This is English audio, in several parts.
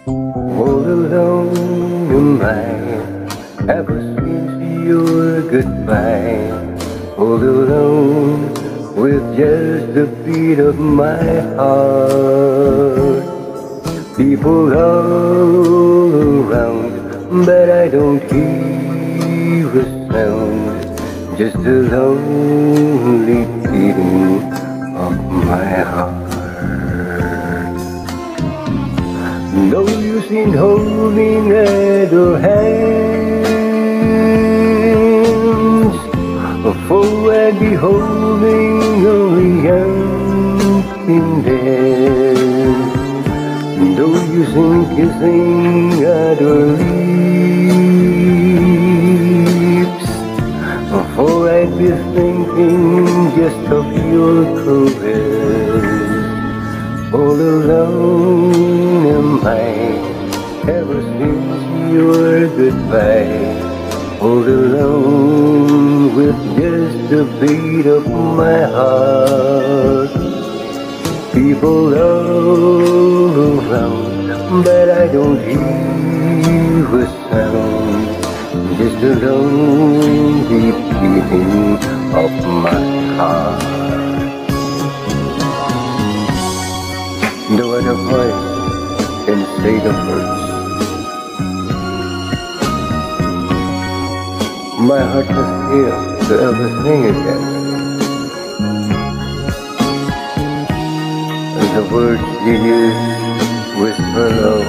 All alone am I, ever since your goodbye. All alone with just the beat of my heart. People all around, but I don't hear a sound. Just the lonely beating of my heart. No use in holding other hands, for I'd be holding only emptiness. No use in kissing other lips, for I'd be thinking just of your caress. All alone am I, ever since your goodbye. All alone with just the beat of my heart. People all around, but I don't hear a sound. Just the lonely beating of my heart. No other voice can say the words. My heart was here to ever sing again. The words you use whisper low.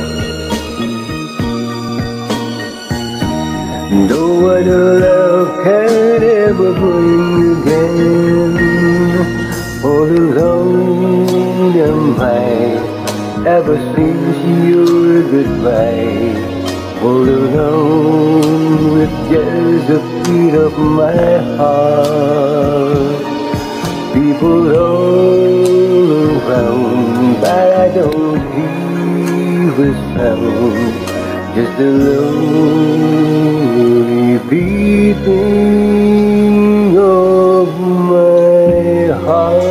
No other love can ever bring you again. All alone am I, ever since your goodbye. All alone with just the beat of my heart. People all around, but I don't hear a sound. Just the lonely beating of my heart.